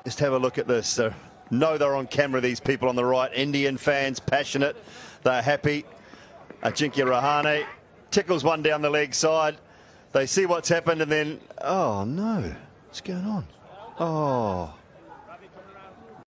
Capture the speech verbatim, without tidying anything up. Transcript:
Just have a look at this. Uh, know they're on camera, these people on the right. Indian fans, passionate. They're happy. Ajinkya Rahane tickles one down the leg side. They see what's happened and then, oh no, what's going on? Oh.